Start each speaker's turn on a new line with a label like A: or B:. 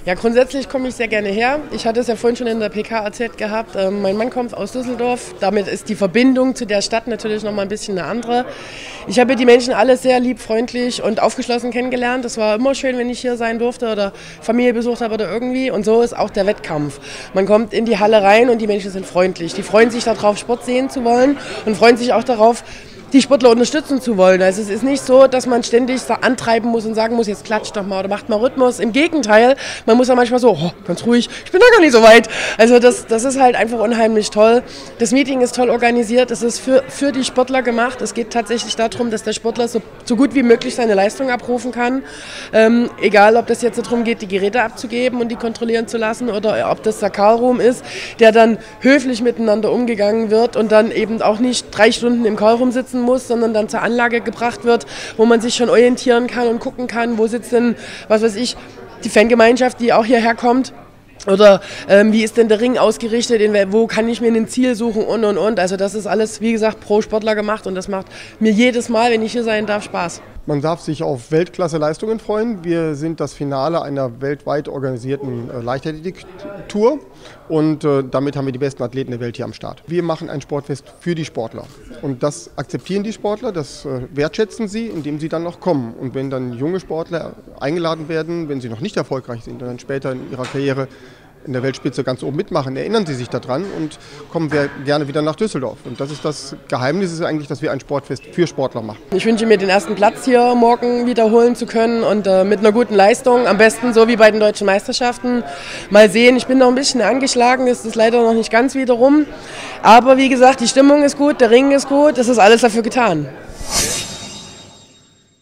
A: Ja, grundsätzlich komme ich sehr gerne her. Ich hatte es ja vorhin schon in der PK erzählt gehabt. Mein Mann kommt aus Düsseldorf. Damit ist die Verbindung zu der Stadt natürlich noch mal ein bisschen eine andere. Ich habe die Menschen alle sehr lieb, freundlich und aufgeschlossen kennengelernt. Das war immer schön, wenn ich hier sein durfte oder Familie besucht habe oder irgendwie. Und so ist auch der Wettkampf. Man kommt in die Halle rein und die Menschen sind freundlich. Die freuen sich darauf, Sport sehen zu wollen und freuen sich auch darauf, die Sportler unterstützen zu wollen. Also es ist nicht so, dass man ständig antreiben muss und sagen muss, jetzt klatscht doch mal oder macht mal Rhythmus. Im Gegenteil, man muss ja manchmal so, oh, ganz ruhig, ich bin da gar nicht so weit. Also das ist halt einfach unheimlich toll. Das Meeting ist toll organisiert, es ist für die Sportler gemacht. Es geht tatsächlich darum, dass der Sportler so gut wie möglich seine Leistung abrufen kann. Egal, ob das jetzt darum geht, die Geräte abzugeben und die kontrollieren zu lassen oder ob das der Callroom ist, der dann höflich miteinander umgegangen wird und dann eben auch nicht 3 Stunden im Callroom sitzen muss, sondern dann zur Anlage gebracht wird, wo man sich schon orientieren kann und gucken kann, wo sitzt denn, was weiß ich, die Fangemeinschaft, die auch hierher kommt. Oder wie ist denn der Ring ausgerichtet, wo kann ich mir ein Ziel suchen und. Also das ist alles, wie gesagt, pro Sportler gemacht und das macht mir jedes Mal, wenn ich hier sein darf, Spaß.
B: Man darf sich auf Weltklasse-Leistungen freuen. Wir sind das Finale einer weltweit organisierten Leichtathletik-Tour und damit haben wir die besten Athleten der Welt hier am Start. Wir machen ein Sportfest für die Sportler und das akzeptieren die Sportler, das wertschätzen sie, indem sie dann noch kommen. Und wenn dann junge Sportler eingeladen werden, wenn sie noch nicht erfolgreich sind und dann später in ihrer Karriere in der Weltspitze ganz oben mitmachen, erinnern sie sich daran und kommen gerne wieder nach Düsseldorf. Und das ist das Geheimnis, ist eigentlich, dass wir ein Sportfest für Sportler machen.
A: Ich wünsche mir den ersten Platz hier morgen wiederholen zu können und mit einer guten Leistung, am besten so wie bei den deutschen Meisterschaften. Mal sehen, ich bin noch ein bisschen angeschlagen, es ist leider noch nicht ganz wieder rum. Aber wie gesagt, die Stimmung ist gut, der Ring ist gut, es ist alles dafür getan.